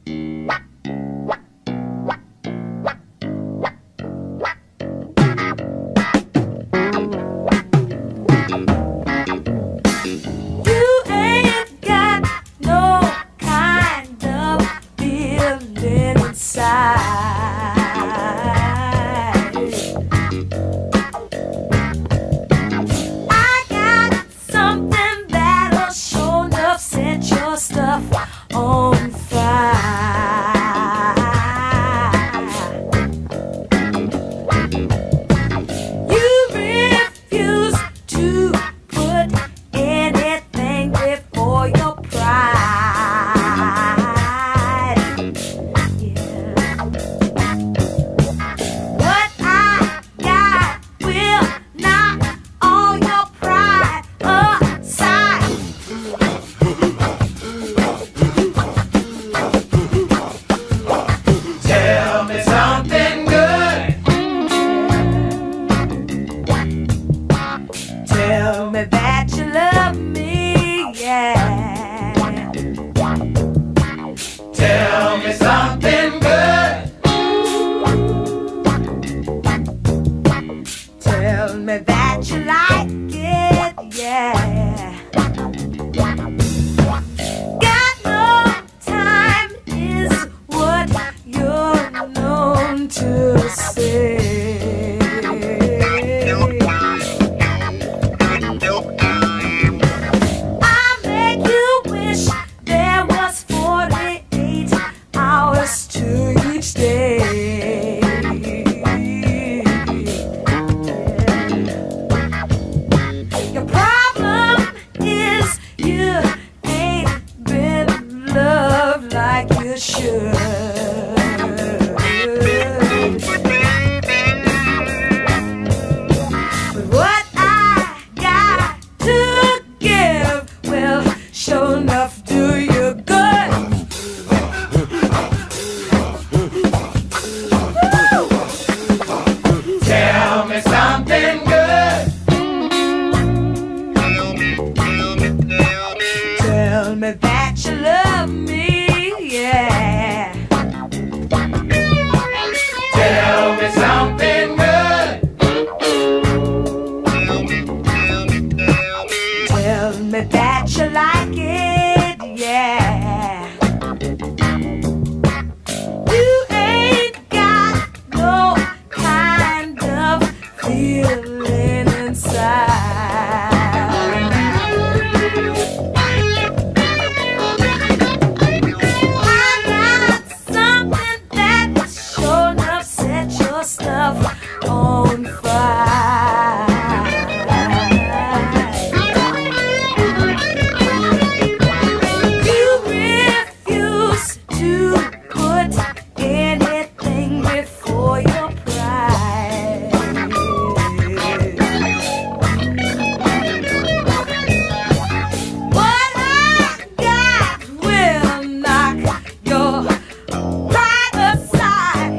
On fire. You refuse to put anything before your pride. Yeah. What I got will knock all your pride aside. Tell me something good. Tell me that you love me, yeah. Tell me something good. Tell me that you like it, yeah. Got no time is what you're known to say. I make you wish there was 48 hours to each day. Your problem is you ain't been loved like you should. But what I got to give will sure enough do you good. Woo! Tell me something good. Tell me that you love me, yeah. Tell me something good. Tell me that you like it, yeah. You ain't got no kind of feeling inside. I got something that sure enough set your stuff on fire. You refuse to put anything before your pride. What I got will knock your pride aside.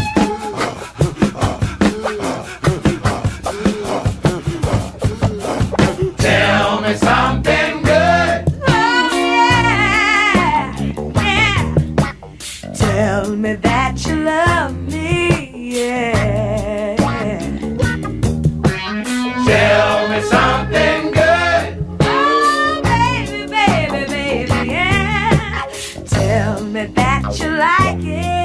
Tell me something good. Oh yeah, yeah. Tell me that you love me, yeah. Tell me something good. Oh baby, baby, baby, yeah. Tell me that you like it.